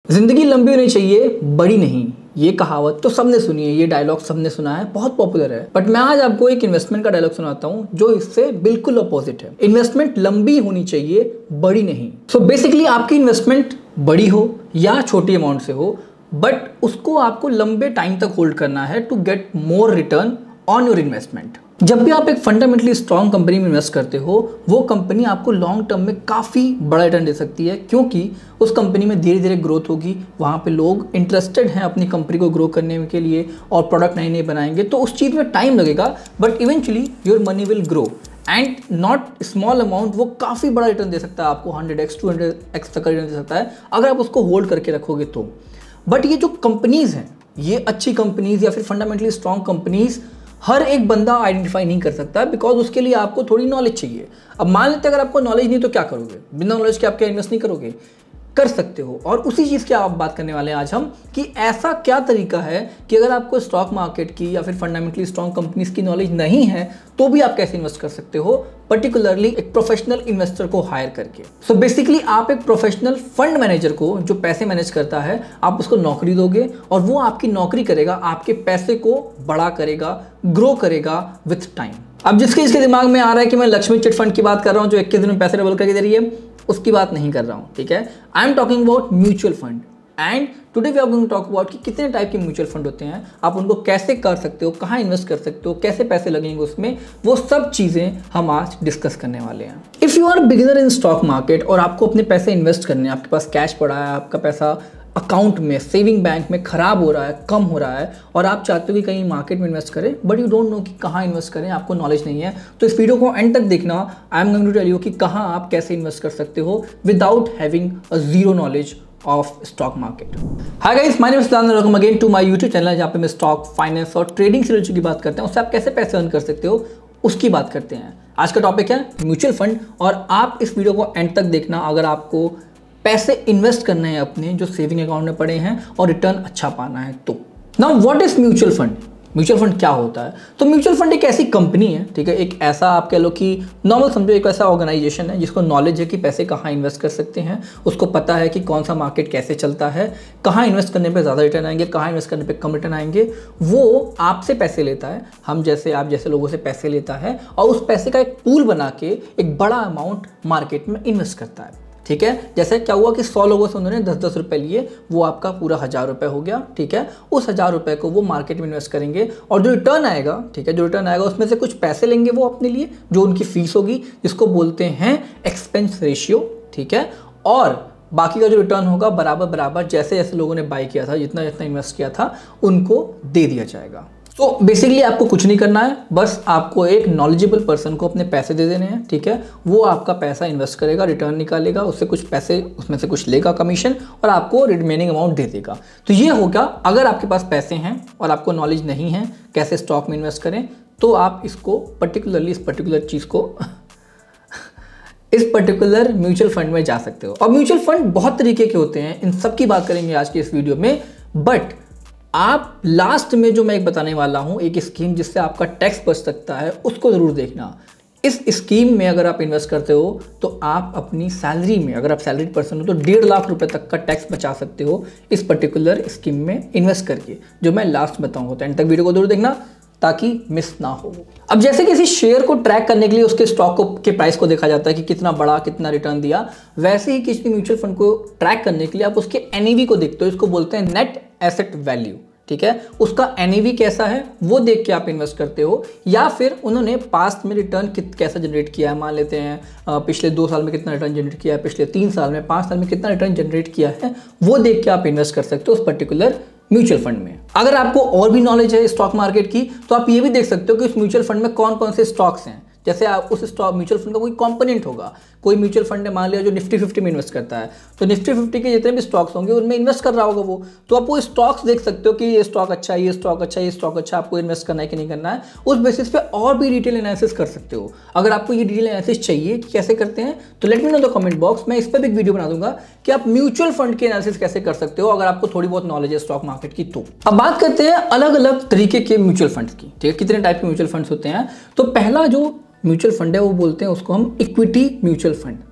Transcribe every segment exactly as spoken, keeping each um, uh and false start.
जिंदगी लंबी होनी चाहिए, बड़ी नहीं। ये कहावत तो सबने सुनी है, ये डायलॉग सबने सुना है, बहुत पॉपुलर है। बट मैं आज आपको एक इन्वेस्टमेंट का डायलॉग सुनाता हूँ जो इससे बिल्कुल अपोजिट है। इन्वेस्टमेंट लंबी होनी चाहिए, बड़ी नहीं। सो बेसिकली आपकी इन्वेस्टमेंट बड़ी हो या छोटी अमाउंट से हो, बट उसको आपको लंबे टाइम तक होल्ड करना है to get more return on your investment. जब भी आप एक फंडामेंटली स्ट्रॉन्ग कंपनी में इन्वेस्ट करते हो, वो कंपनी आपको लॉन्ग टर्म में काफ़ी बड़ा रिटर्न दे सकती है, क्योंकि उस कंपनी में धीरे धीरे ग्रोथ होगी। वहाँ पे लोग इंटरेस्टेड हैं अपनी कंपनी को ग्रो करने के लिए और प्रोडक्ट नए नए बनाएंगे, तो उस चीज़ में टाइम लगेगा, but eventually your money will grow and not small amount. वो काफ़ी बड़ा रिटर्न दे सकता है आपको, hundred x two hundred x तक का रिटर्न दे सकता है अगर आप उसको होल्ड करके रखोगे तो। बट ये जो कंपनीज़ हैं, ये अच्छी कंपनीज़ या फिर फंडामेंटली स्ट्रॉन्ग कंपनीज़ हर एक बंदा आइडेंटिफाई नहीं कर सकता, बिकॉज उसके लिए आपको थोड़ी नॉलेज चाहिए। अब मान लेते अगर आपको नॉलेज नहीं तो क्या करोगे, बिना नॉलेज के आप क्या इन्वेस्ट नहीं करोगे? कर सकते हो। और उसी चीज़ की आप बात करने वाले हैं आज हम, कि ऐसा क्या तरीका है कि अगर आपको स्टॉक मार्केट की या फिर फंडामेंटली स्ट्रॉन्ग कंपनीज की नॉलेज नहीं है तो भी आप कैसे इन्वेस्ट कर सकते हो, पर्टिकुलरली एक प्रोफेशनल इन्वेस्टर को हायर करके। सो so बेसिकली आप एक प्रोफेशनल फंड मैनेजर को, जो पैसे मैनेज करता है, आप उसको नौकरी दोगे और वो आपकी नौकरी करेगा, आपके पैसे को बड़ा करेगा, ग्रो करेगा विथ टाइम। अब जिसके इसके दिमाग में आ रहा है कि मैं लक्ष्मी चिट फंड की बात कर रहा हूँ जो इक्कीस दिन में पैसे डबल करके दे रही है, उसकी बात नहीं कर रहा हूँ, ठीक है। I am talking about mutual fund and today we are going to talk about कि कितने टाइप के म्यूचुअल फंड होते हैं, आप उनको कैसे कर सकते हो, कहाँ इन्वेस्ट कर सकते हो, कैसे पैसे लगेंगे उसमें, वो सब चीज़ें हम आज डिस्कस करने वाले हैं। If you are beginner in stock market और आपको अपने पैसे इन्वेस्ट करने हैं, आपके पास कैश पड़ा है, आपका पैसा अकाउंट में, सेविंग बैंक में ख़राब हो रहा है, कम हो रहा है, और आप चाहते हो कि कहीं मार्केट में इन्वेस्ट करें, बट यू डोंट नो कि कहाँ इन्वेस्ट करें, आपको नॉलेज नहीं है, तो इस वीडियो को एंड तक देखना। I am going to tell you कि कहाँ आप कैसे इन्वेस्ट कर सकते हो without having a zero knowledge of stock market. Hi guys, my name is Siddharth, welcome again to my YouTube channel, जहाँ पे मैं स्टॉक, फाइनेंस और ट्रेडिंग से रिलेटेड की बात करते हैं। उससे आप कैसे पैसे अर्न कर सकते हो उसकी बात करते हैं। आज का टॉपिक है म्यूचुअल फंड, और आप इस वीडियो को एंड तक देखना अगर आपको पैसे इन्वेस्ट करने हैं अपने जो सेविंग अकाउंट में पड़े हैं और रिटर्न अच्छा पाना है तो। Now what is mutual fund? Mutual fund क्या होता है? तो म्यूचुअल फंड एक ऐसी कंपनी है, ठीक है, एक ऐसा आप कह लो कि नॉर्मल समझो एक ऐसा ऑर्गेनाइजेशन है जिसको नॉलेज है कि पैसे कहाँ इन्वेस्ट कर सकते हैं, उसको पता है कि कौन सा मार्केट कैसे चलता है, कहाँ इन्वेस्ट करने पे ज़्यादा रिटर्न आएंगे, कहाँ इन्वेस्ट करने पे कम रिटर्न आएंगे। वो आपसे पैसे लेता है, हम जैसे आप जैसे लोगों से पैसे लेता है, और उस पैसे का एक पूल बना के एक बड़ा अमाउंट मार्केट में इन्वेस्ट करता है, ठीक है। जैसे क्या हुआ कि सौ लोगों से उन्होंने दस दस रुपए लिए, वो आपका पूरा हज़ार रुपए हो गया, ठीक है। उस हज़ार रुपए को वो मार्केट में इन्वेस्ट करेंगे और जो रिटर्न आएगा, ठीक है, जो रिटर्न आएगा उसमें से कुछ पैसे लेंगे वो अपने लिए, जो उनकी फीस होगी, जिसको बोलते हैं एक्सपेंस रेशियो, ठीक है। और बाकी का जो रिटर्न होगा बराबर बराबर जैसे जैसे लोगों ने बाय किया था, जितना जितना इन्वेस्ट किया था, उनको दे दिया जाएगा। तो बेसिकली आपको कुछ नहीं करना है, बस आपको एक नॉलेजेबल पर्सन को अपने पैसे दे देने हैं, ठीक है। वो आपका पैसा इन्वेस्ट करेगा, रिटर्न निकालेगा, उससे कुछ पैसे, उसमें से कुछ लेगा कमीशन, और आपको रिमेनिंग अमाउंट दे देगा। तो ये होगा, अगर आपके पास पैसे हैं और आपको नॉलेज नहीं है कैसे स्टॉक में इन्वेस्ट करें, तो आप इसको पर्टिकुलरली, इस पर्टिकुलर चीज़ को इस पर्टिकुलर म्यूचुअल फंड में जा सकते हो। और म्यूचुअल फंड बहुत तरीके के होते हैं, इन सब की बात करेंगे आज की इस वीडियो में। बट आप लास्ट में जो मैं एक बताने वाला हूं, एक स्कीम जिससे आपका टैक्स बच सकता है, उसको ज़रूर देखना। इस स्कीम में अगर आप इन्वेस्ट करते हो तो आप अपनी सैलरी में, अगर आप सैलरीड पर्सन हो तो डेढ़ लाख रुपए तक का टैक्स बचा सकते हो इस पर्टिकुलर स्कीम में इन्वेस्ट करके, जो मैं लास्ट बताऊंगा। तो एंड तक वीडियो को जरूर देखना ताकि मिस ना हो। अब जैसे किसी शेयर को ट्रैक करने के लिए उसके स्टॉक को के प्राइस को देखा जाता है कि कितना बड़ा, कितना रिटर्न दिया, वैसे ही किसी म्यूचुअल फंड को ट्रैक करने के लिए आप उसके एनईवी को देखते हो। इसको बोलते हैं नेट एसेट वैल्यू, ठीक है। उसका एनईवी कैसा है वो देख के आप इन्वेस्ट करते हो, या फिर उन्होंने पास्ट में रिटर्न कित कैसा जनरेट किया है। मान लेते हैं पिछले दो साल में कितना रिटर्न जनरेट किया है, पिछले तीन साल में, पाँच साल में कितना रिटर्न जनरेट किया है, वो देख के आप इन्वेस्ट कर सकते हो उस पर्टिकुलर म्यूचुअल फंड में। अगर आपको और भी नॉलेज है स्टॉक मार्केट की, तो आप ये भी देख सकते हो कि उस म्यूचुअल फंड में कौन कौन से स्टॉक्स हैं। जैसे आप उस स्टॉक म्यूचुअल फंड का कोई कंपोनेंट होगा, कोई म्यूचुअल फंड ने मान लिया जो निफ्टी फिफ्टी में इन्वेस्ट करता है, तो निफ्टी फिफ्टी के जितने भी स्टॉक्स होंगे उनमें इन्वेस्ट कर रहा होगा वो, तो आप वो स्टॉक्स देख सकते हो कि ये स्टॉक अच्छा है, ये स्टॉक अच्छा है, ये स्टॉक अच्छा है, आपको इन्वेस्ट करना है कि नहीं करना है। उस बेसिस पे और भी डिटेल एनालिसिस कर सकते हो। अगर आपको ये डिटेल एनालिसिस चाहिए कि कैसे करते हैं, तो let me know the comment box, मैं इस पर भी एक वीडियो बना दूंगा कि आप म्यूचुअल फंड के एनालिसिस कैसे कर सकते हो अगर आपको थोड़ी बहुत नॉलेज है स्टॉक मार्केट की। तो अब बात करते हैं अलग अलग तरीके के म्यूचुअल फंड्स की, ठीक है, कितने टाइप के म्यूचुअल फंड्स होते हैं। तो पहला जो म्यूचुअल फंड है वो बोलते हैं उसको हम इक्विटी म्यूचुअल फंड,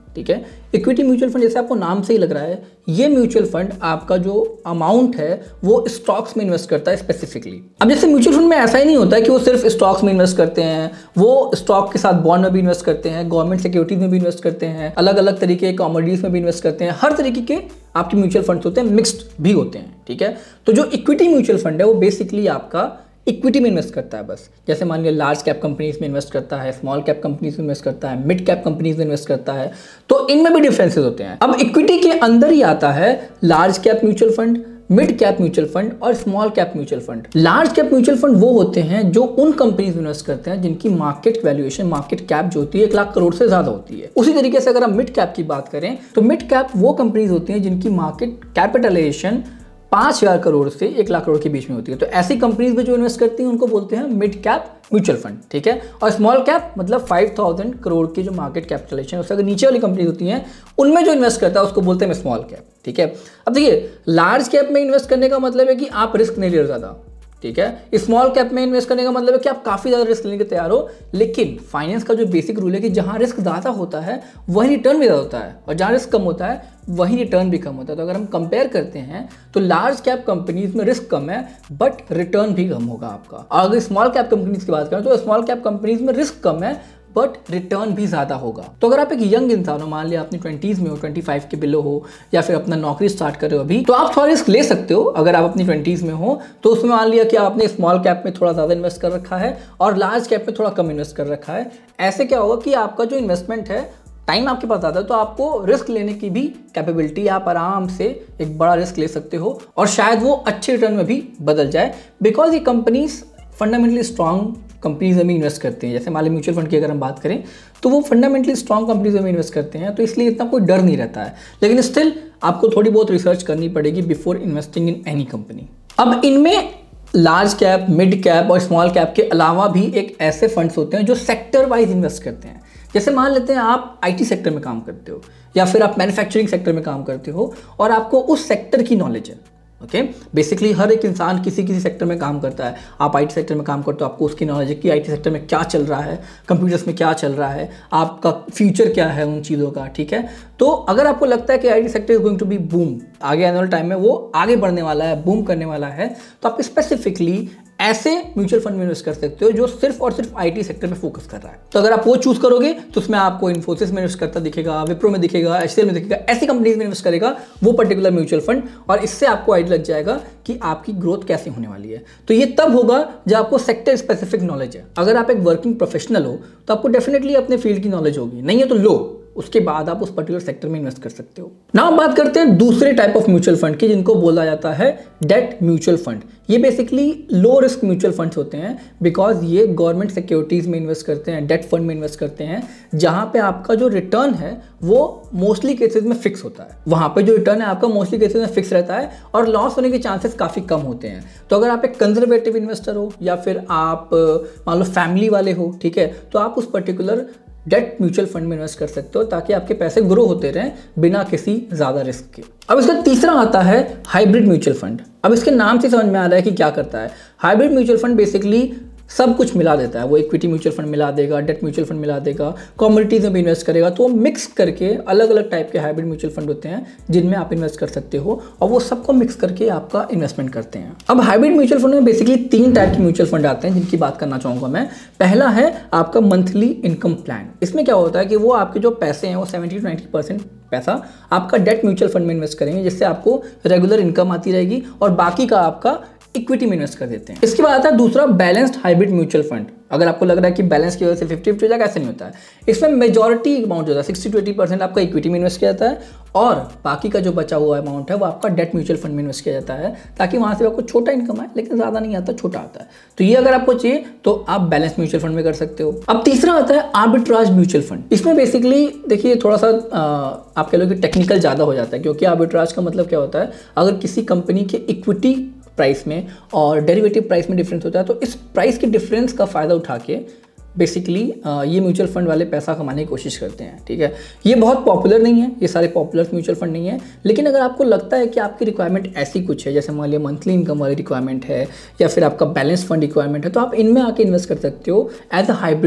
ठीक है। इक्विटी म्यूचुअल फंड जैसे आपको नाम से ही लग रहा है, ये म्यूचुअल फंड आपका जो अमाउंट है वो स्टॉक्स में इन्वेस्ट करता है स्पेसिफिकली। अब जैसे म्यूचुअल फंड में ऐसा ही नहीं होता है कि वो सिर्फ स्टॉक्स में इन्वेस्ट करते हैं, वो स्टॉक के साथ बॉन्ड में भी इन्वेस्ट करते हैं, गवर्नमेंट सिक्योरिटीज में भी इन्वेस्ट करते हैं, अलग अलग तरीके के कमोडिटीज में भी इन्वेस्ट करते हैं, हर तरीके के आपके म्यूचुअल फंड्स होते हैं, मिक्स्ड भी होते हैं, ठीक है। तो जो इक्विटी म्यूचुअल फंड है वो बेसिकली आपका इक्विटी में इन्वेस्ट करता है बस। जैसे मान लिया लार्ज कैप कंपनीज में इन्वेस्ट करता है, स्मॉल कैप कंपनीज में इन्वेस्ट करता है, मिड कैप कंपनीज में इन्वेस्ट करता है, तो इनमें भी डिफरेंसेस होते हैं। अब इक्विटी के अंदर ही आता है large cap mutual fund, mid cap mutual fund और small cap mutual fund. Large cap mutual fund वो होते हैं जो उन कंपनीज में इन्वेस्ट करते हैं जिनकी मार्केट वैल्यूएशन, मार्केट कैप जो होती है एक लाख करोड़ से ज्यादा होती है। उसी तरीके से अगर हम मिड कैप की बात करें तो मिड कैप वो कंपनीज होती हैं जिनकी मार्केट कैपिटलाइजेशन पांच हजार करोड़ से एक लाख करोड़ के बीच में होती है। तो ऐसी कंपनीज में जो इन्वेस्ट करती हैं उनको बोलते हैं मिड कैप म्यूचुअल फंड, ठीक है। और स्मॉल कैप मतलब फाइव थाउजेंड करोड़ की जो मार्केट कैपिटलाइजेशन उससे अगर नीचे वाली कंपनीज होती हैं उनमें जो इन्वेस्ट करता है उसको बोलते हैं स्मॉल कैप, ठीक है। अब देखिए लार्ज कैप में इन्वेस्ट करने का मतलब है कि आप रिस्क नहीं ले रहे ज्यादा, ठीक है। स्मॉल कैप में इन्वेस्ट करने का मतलब है कि आप काफी ज्यादा रिस्क लेने के तैयार हो, लेकिन फाइनेंस का जो बेसिक रूल है कि जहां रिस्क ज्यादा होता है वहीं रिटर्न भी ज्यादा होता है, और जहां रिस्क कम होता है वहीं रिटर्न भी कम होता है। तो अगर हम कंपेयर करते हैं तो लार्ज कैप कंपनीज में रिस्क कम है बट रिटर्न भी कम होगा आपका। और अगर स्मॉल कैप कंपनीज की बात करें तो स्मॉल कैप कंपनीज में रिस्क कम है बट रिटर्न भी ज्यादा होगा। तो अगर आप एक यंग इंसान हो, मान लिया अपनी ट्वेंटीज में हो, ट्वेंटी फाइव के बिलो हो, या फिर अपना नौकरी स्टार्ट कर रहे हो अभी, तो आप थोड़ा रिस्क ले सकते हो। अगर आप अपनी ट्वेंटीज में हो तो उसमें मान लिया कि आपने स्मॉल कैप में थोड़ा ज्यादा इन्वेस्ट कर रखा है और लार्ज कैप में थोड़ा कम इन्वेस्ट कर रखा है। ऐसे क्या होगा कि आपका जो इन्वेस्टमेंट है, टाइम आपके पास आता है तो आपको रिस्क लेने की भी कैपेबिलिटी, आप आराम से एक बड़ा रिस्क ले सकते हो और शायद वो अच्छे रिटर्न में भी बदल जाए, बिकॉज ये कंपनीज फंडामेंटली स्ट्रॉन्ग कंपनीज में इन्वेस्ट करते हैं। जैसे मान ली म्यूचुअल फंड की अगर हम बात करें तो वो फंडामेंटली स्ट्रॉन्ग कंपनीज में इन्वेस्ट करते हैं, तो इसलिए इतना कोई डर नहीं रहता है। लेकिन स्टिल आपको थोड़ी बहुत रिसर्च करनी पड़ेगी before investing in any company. अब इनमें लार्ज कैप, मिड कैप और स्मॉल कैप के अलावा भी एक ऐसे फंड्स होते हैं जो सेक्टर वाइज इन्वेस्ट करते हैं। जैसे मान लेते हैं आप आईटी सेक्टर में काम करते हो या फिर आप मैन्युफैक्चरिंग सेक्टर में काम करते हो और आपको उस सेक्टर की नॉलेज है, ओके। बेसिकली हर एक इंसान किसी किसी सेक्टर में काम करता है। आप आईटी सेक्टर में काम करते हो, आपको उसकी नॉलेज है कि आईटी सेक्टर में क्या चल रहा है, कंप्यूटर्स में क्या चल रहा है, आपका फ्यूचर क्या है उन चीज़ों का, ठीक है। तो अगर आपको लगता है कि IT sector is going to be boom, आगे आने वाले टाइम में वो आगे बढ़ने वाला है, बूम करने वाला है, तो आप स्पेसिफिकली ऐसे म्यूचुअल फंड में इन्वेस्ट कर सकते हो जो सिर्फ और सिर्फ आईटी सेक्टर में फोकस कर रहा है। तो अगर आप वो चूज करोगे तो उसमें आपको इन्फोसिस में इन्वेस्ट करता दिखेगा, विप्रो में दिखेगा, एचसीएल में दिखेगा, ऐसी कंपनीज में इन्वेस्ट करेगा वो पर्टिकुलर म्यूचुअल फंड, और इससे आपको आइडिया लग जाएगा कि आपकी ग्रोथ कैसे होने वाली है। तो ये तब होगा जब आपको सेक्टर स्पेसिफिक नॉलेज है। अगर आप एक वर्किंग प्रोफेशनल हो तो आपको डेफिनेटली अपने फील्ड की नॉलेज होगी, नहीं है तो लो, उसके बाद आप उस पर्टिकुलर सेक्टर में इन्वेस्ट कर सकते हो। नाउ बात करते हैं दूसरे टाइप ऑफ म्यूचुअल फंड की, जिनको बोला जाता है डेट म्यूचुअल फंड। ये basically low risk mutual funds होते हैं बिकॉज ये गवर्नमेंट सिक्योरिटीज में इन्वेस्ट करते हैं, डेट फंड में इन्वेस्ट करते हैं, जहां पे आपका जो रिटर्न है वो मोस्टली केसेस में फिक्स होता है। वहां पे जो रिटर्न है आपका मोस्टली केसेस में फिक्स रहता है और लॉस होने के चांसेस काफी कम होते हैं। तो अगर आप एक कंजर्वेटिव इन्वेस्टर हो या फिर आप मान लो फैमिली वाले हो, ठीक है, तो आप उस पर्टिकुलर डेट म्यूचुअल फंड में इन्वेस्ट कर सकते हो ताकि आपके पैसे ग्रो होते रहें बिना किसी ज्यादा रिस्क के। अब इसका तीसरा आता है हाइब्रिड म्यूचुअल फंड। अब इसके नाम से समझ में आ रहा है कि क्या करता है। हाइब्रिड म्यूचुअल फंड बेसिकली सब कुछ मिला देता है। वो इक्विटी म्यूचुअल फंड मिला देगा, डेट म्यूचुअल फंड मिला देगा, कमोडिटीज में भी इन्वेस्ट करेगा। तो वो मिक्स करके अलग अलग टाइप के हाइब्रिड म्यूचुअल फंड होते हैं जिनमें आप इन्वेस्ट कर सकते हो और वो सबको मिक्स करके आपका इन्वेस्टमेंट करते हैं। अब हाइब्रिड म्यूचुअल फंड में बेसिकली तीन टाइप के म्यूचुअल फंड आते हैं जिनकी बात करना चाहूंगा मैं। पहला है आपका मंथली इनकम प्लान। इसमें क्या होता है कि वो आपके जो पैसे हैं वो सेवेंटी टू नाइन्टी परसेंट पैसा आपका डेट म्यूचुअल फंड में इन्वेस्ट करेंगे, जिससे आपको रेगुलर इनकम आती रहेगी और बाकी का आपका इक्विटी में इन्वेस्ट कर देते हैं। इसके बाद आता है दूसरा बैलेंस्ड हाइब्रिड म्यूचुअल फंड। अगर आपको लग रहा है कि बैलेंस की वजह से फिफ्टी फिफ्टी हो जाएगा, ऐसे नहीं होता है। इसमें मेजॉरिटी अमाउंट जो होता है सिक्सटी टू एटी परसेंट आपका इक्विटी में इन्वेस्ट किया जाता है और बाकी का जो बचा हुआ अमाउंट है वो आपका डेट म्यूचुअल फंड में इन्वेस्ट किया जाता है ताकि वहां से आपको छोटा इनकम आए, लेकिन ज्यादा नहीं आता, छोटा आता है। तो ये अगर आपको चाहिए तो आप बैलेंस म्यूचुअल फंड में कर सकते हो। अब तीसरा आता है आर्बिट्राज म्यूचुअल फंड। इसमें बेसिकली देखिए थोड़ा सा आ, आप कह लो कि टेक्निकल ज्यादा हो जाता है, क्योंकि आर्बिट्राज का मतलब क्या होता है, अगर किसी कंपनी के इक्विटी प्राइस में और डेरिवेटिव प्राइस में डिफरेंस होता है तो इस प्राइस के डिफरेंस का फायदा उठा के बेसिकली ये म्यूचुअल फंड वाले पैसा कमाने की कोशिश करते हैं, ठीक है। ये बहुत पॉपुलर नहीं है, ये सारे पॉपुलर म्यूचुअल फंड नहीं है, लेकिन अगर आपको लगता है कि आपकी रिक्वायरमेंट ऐसी कुछ है, जैसे मान लिया मंथली इनकम वाली रिक्वायरमेंट है या फिर आपका बैलेंस फंड रिक्वायरमेंट है, तो आप इनमें आके इन्वेस्ट कर सकते हो एज अ हाइब्रिड फंड।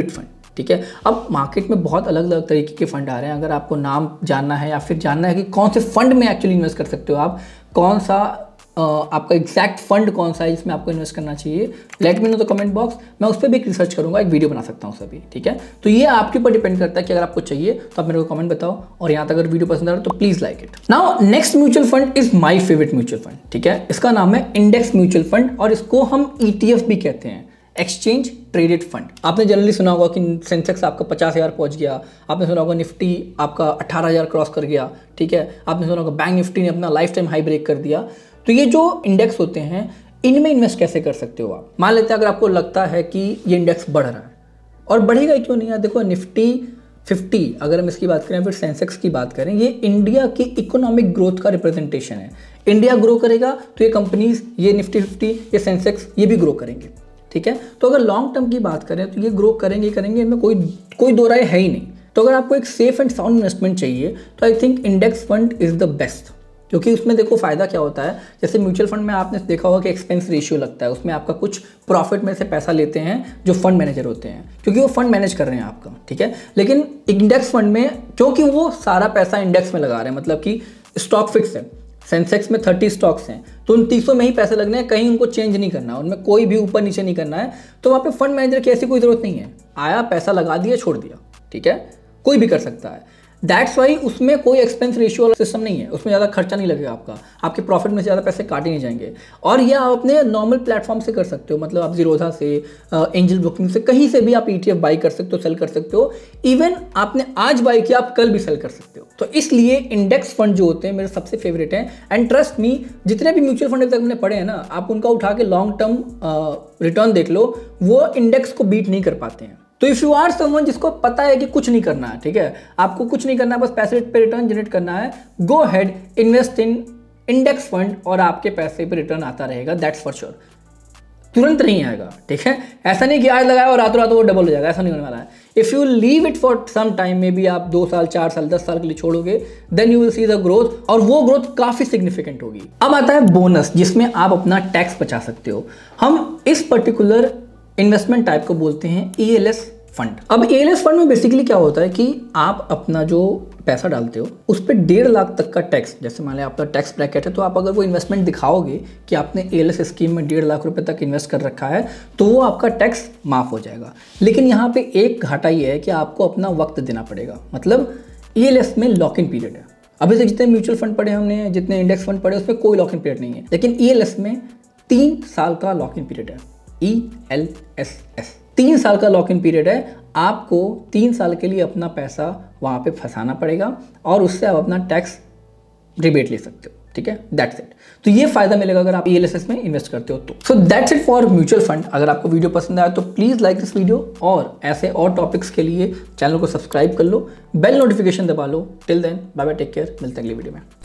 ठीक है। अब मार्केट में बहुत अलग अलग तरीके के फंड आ रहे हैं। अगर आपको नाम जानना है या फिर जानना है कि कौन से फंड में एक्चुअली इन्वेस्ट कर सकते हो आप, कौन सा आ, आपका एग्जैक्ट फंड कौन सा है जिसमें आपको इन्वेस्ट करना चाहिए, let me know the comment box. मैं उस पर भी एक रिसर्च करूंगा, एक वीडियो बना सकता हूँ सभी, ठीक है। तो ये आपके ऊपर डिपेंड करता है कि अगर आपको चाहिए तो आप मेरे को कमेंट बताओ, और यहाँ तक अगर वीडियो पसंद आ रहा है तो please like it. Now next mutual fund is my favourite mutual fund, ठीक है। इसका नाम है इंडेक्स म्यूचुअल फंड, और इसको हम ईटीएफ भी कहते हैं, एक्सचेंज ट्रेडेड फंड। आपने जनरली सुना होगा कि सेंसेक्स आपका पचास हज़ार पहुंच गया, आपने सुना होगा निफ्टी आपका अठारह हज़ार क्रॉस कर गया, ठीक है। आपने सुना होगा बैंक निफ्टी ने अपना लाइफ टाइम हाई ब्रेक कर दिया। तो ये जो इंडेक्स होते हैं इनमें इन्वेस्ट कैसे कर सकते हो आप। मान लेते हैं अगर आपको लगता है कि ये इंडेक्स बढ़ रहा है, और बढ़ेगा क्यों नहीं है। देखो निफ्टी फिफ्टी अगर हम इसकी बात करें, फिर सेंसेक्स की बात करें, ये इंडिया की इकोनॉमिक ग्रोथ का रिप्रेजेंटेशन है। इंडिया ग्रो करेगा तो ये कंपनीज, ये निफ्टी फिफ्टी, ये सेंसेक्स, ये भी ग्रो करेंगे, ठीक है। तो अगर लॉन्ग टर्म की बात करें तो ये ग्रो करेंगे करेंगे इनमें कोई कोई दो राय है ही नहीं। तो अगर आपको एक सेफ एंड साउंड इन्वेस्टमेंट चाहिए तो I think index fund is the best, क्योंकि उसमें देखो फायदा क्या होता है। जैसे म्यूचुअल फंड में आपने देखा होगा कि एक्सपेंस रेशियो लगता है, उसमें आपका कुछ प्रॉफिट में से पैसा लेते हैं जो फंड मैनेजर होते हैं, क्योंकि वो फंड मैनेज कर रहे हैं आपका, ठीक है। लेकिन इंडेक्स फंड में क्योंकि वो सारा पैसा इंडेक्स में लगा रहे हैं, मतलब कि स्टॉक फिक्स है, सेंसेक्स में थर्टी स्टॉक्स हैं, तो उन तीसों में ही पैसे लगने हैं, कहीं उनको चेंज नहीं करना है, उनमें कोई भी ऊपर नीचे नहीं करना है। तो वहाँ पे फंड मैनेजर की ऐसी कोई जरूरत नहीं है, आया पैसा लगा दिया छोड़ दिया, ठीक है, कोई भी कर सकता है। दैट्स वाई उसमें कोई एक्सपेंस रेशियो वाला सिस्टम नहीं है, उसमें ज़्यादा खर्चा नहीं लगेगा आपका, आपके प्रॉफिट में से ज़्यादा पैसे काटे नहीं जाएंगे। और ये आप अपने नॉर्मल प्लेटफॉर्म से कर सकते हो, मतलब आप जीरोधा से, एंजल ब्रोकिंग से, कहीं से भी आप ईटीएफ बाई कर सकते हो, सेल कर सकते हो। इवन आपने आज बाई किया आप कल भी सेल कर सकते हो। तो इसलिए इंडेक्स फंड जो होते हैं मेरे सबसे फेवरेट हैं। एंड ट्रस्ट मी, जितने भी म्यूचुअल फंड तक मैंने पढ़े हैं ना, आप उनका उठा के लॉन्ग टर्म रिटर्न देख लो, वो इंडेक्स को बीट नहीं कर पाते हैं। तो इफ यू आर समवन जिसको पता है कि कुछ नहीं करना है, ठीक है, आपको कुछ नहीं करना है, बस पैसे पे रिटर्न जनरेट करना है, go ahead invest in index fund और आपके पैसे पे रिटर्न आता रहेगा, दैट्स फॉर श्योर। तुरंत नहीं आएगा, ठीक है। ऐसा नहीं कि आज लगाया और रातों रातों वो डबल हो जाएगा, ऐसा नहीं होने वाला है। If you leave it for some time, maybe आप दो साल, चार साल, दस साल के लिए छोड़ोगे, then you will see the growth, और वो ग्रोथ काफी सिग्निफिकेंट होगी। अब आता है बोनस, जिसमें आप अपना टैक्स बचा सकते हो। हम इस पर्टिकुलर इन्वेस्टमेंट टाइप को बोलते हैं ईएलएस फंड। अब ईएलएस फंड में बेसिकली क्या होता है कि आप अपना जो पैसा डालते हो उस पर डेढ़ लाख तक का टैक्स, जैसे मान लिया आपका टैक्स ब्रैकेट है, तो आप अगर वो इन्वेस्टमेंट दिखाओगे कि आपने ईएलएस स्कीम में डेढ़ लाख रुपए तक इन्वेस्ट कर रखा है, तो वो आपका टैक्स माफ हो जाएगा। लेकिन यहाँ पे एक घाटा ये है कि आपको अपना वक्त देना पड़ेगा, मतलब ईएलएस में लॉक इन पीरियड है। अभी से जितने म्यूचुअल फंड पढ़े हमने, जितने इंडेक्स फंड पढ़े, उसमें कोई लॉक इन पीरियड नहीं है, लेकिन ईएलएस में तीन साल का लॉक इन पीरियड है। ई एल एस एस तीन साल का लॉक इन पीरियड है। आपको तीन साल के लिए अपना पैसा वहाँ पे फंसाना पड़ेगा और उससे आप अपना टैक्स रिबेट ले सकते हो, ठीक है, दैट्स इट। तो ये फायदा मिलेगा अगर आप ईएलएसएस में इन्वेस्ट करते हो तो। So that's it for mutual fund. अगर आपको वीडियो पसंद आया तो प्लीज लाइक दिस वीडियो, और ऐसे और टॉपिक्स के लिए चैनल को सब्सक्राइब कर लो, बेल नोटिफिकेशन दबा लो। Till then bye bye, take care, मिलते हैं अगली वीडियो में।